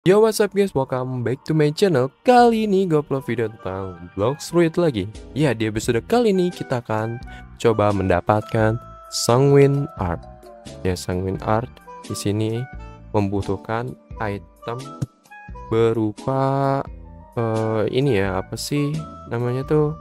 Yo, what's up guys, welcome back to my channel. Kali ini gue upload video tentang Bloxroid lagi. Ya, di episode kali ini kita akan coba mendapatkan Sanguine Art. Ya, Sanguine Art di sini membutuhkan item berupa ini ya, apa sih namanya tuh?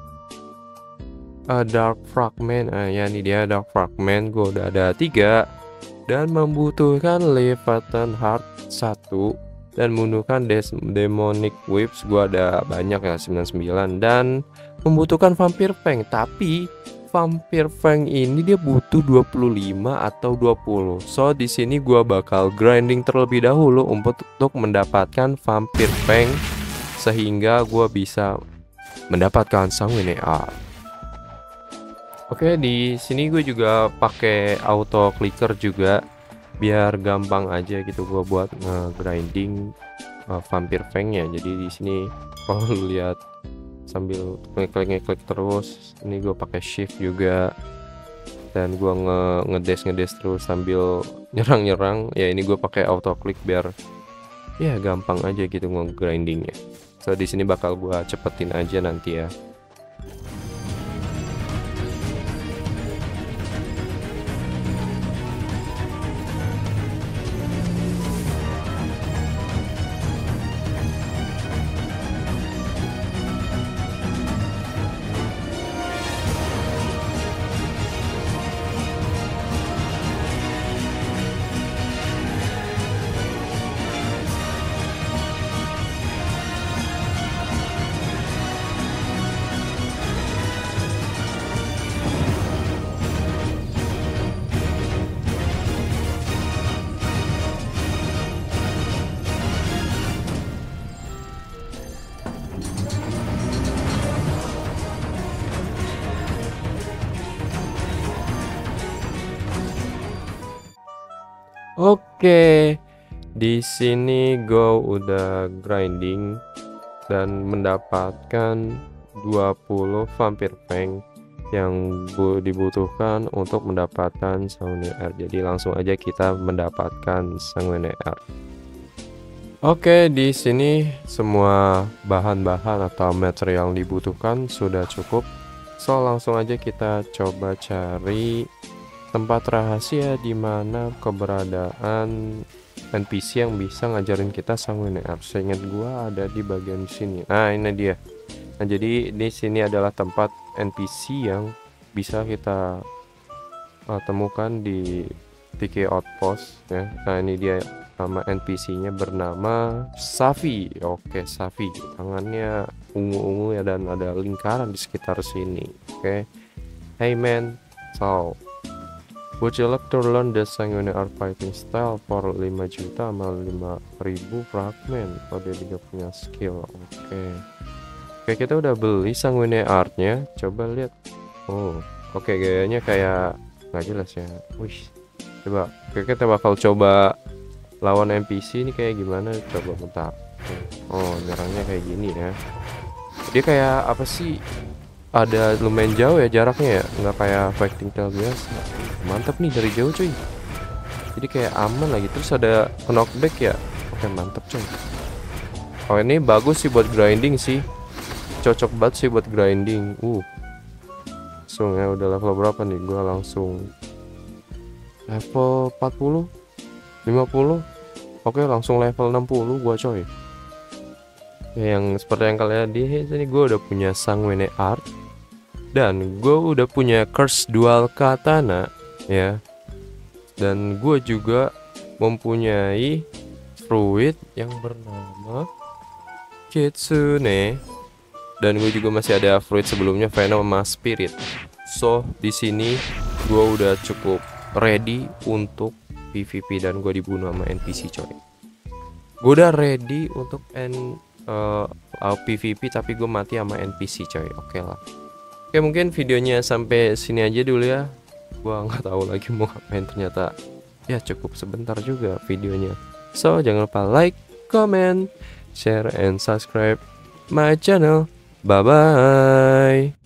Dark Fragment. Ya, ini dia Dark Fragment. Gue udah ada 3 dan membutuhkan Leviathan Heart 1 dan membutuhkan Demonic Whips. Gua ada banyak ya, 99, dan membutuhkan Vampire Fang. Tapi Vampire Fang ini dia butuh 25 atau 20. So di sini gua bakal grinding terlebih dahulu untuk mendapatkan Vampire Fang sehingga gua bisa mendapatkan Sanguine Art. Oke, di sini gue juga pakai auto clicker juga biar gampang aja gitu gua buat nge-grinding Vampire Fang-nya. Jadi di sini kalau lu lihat sambil ngeklik terus, ini gue pakai shift juga dan gua ngedes terus sambil nyerang. Ya, ini gue pakai auto click biar ya gampang aja gitu nge-grindingnya. So di sini bakal gua cepetin aja nanti ya. Oke, di sini gue udah grinding dan mendapatkan 20 Vampire Fang yang dibutuhkan untuk mendapatkan Sanguine Art. Jadi langsung aja kita mendapatkan Sanguine Art. Oke, di sini semua bahan-bahan atau material yang dibutuhkan sudah cukup. So langsung aja kita coba cari tempat rahasia di mana keberadaan NPC yang bisa ngajarin kita Sanguine Art. Seingat gua ada di bagian sini. Nah, ini dia. Nah, jadi di sini adalah tempat NPC yang bisa kita temukan di TK Outpost ya. Nah, ini dia nama NPC-nya bernama Safi. Oke, Safi. Tangannya ungu-ungu ya dan ada lingkaran di sekitar sini. Oke. Hey man, so would you like to learn the Sanguine Art fighting style for 5 juta sama 5.000 fragment? Oh, dia juga punya skill. Oke, kita udah beli Sanguine Artnya. Coba lihat. Oh, oke, gayanya kayak nggak jelas ya. Wih, coba. Oke, kita bakal coba lawan NPC ini kayak gimana. Coba bentar. Oh, nyerangnya kayak gini ya. Dia kayak apa sih? Ada lumayan jauh ya jaraknya ya, nggak kayak fighting style biasa. Mantap nih dari jauh cuy, jadi kayak aman lagi. Terus ada knockback ya. Oke, mantap cuy. Oh, ini bagus sih buat grinding sih, cocok banget sih buat grinding. Langsung ya, udah level berapa nih? Gua langsung level 40 50. Oke, langsung level 60 gua coy. Ya, yang seperti yang kalian lihat ini, gue udah punya Sanguine Art dan gue udah punya Curse Dual Katana ya, dan gue juga mempunyai fruit yang bernama Kitsune, dan gue juga masih ada fruit sebelumnya Venom sama Spirit. So di sini gue udah cukup ready untuk PvP dan gue dibunuh sama NPC coy. Gue udah ready untuk PvP tapi gue mati sama NPC coy. Oke lah. Oke, mungkin videonya sampai sini aja dulu ya. Gua nggak tahu lagi mau ngapain, ternyata ya cukup sebentar juga videonya. So jangan lupa like, comment, share, and subscribe my channel. Bye bye.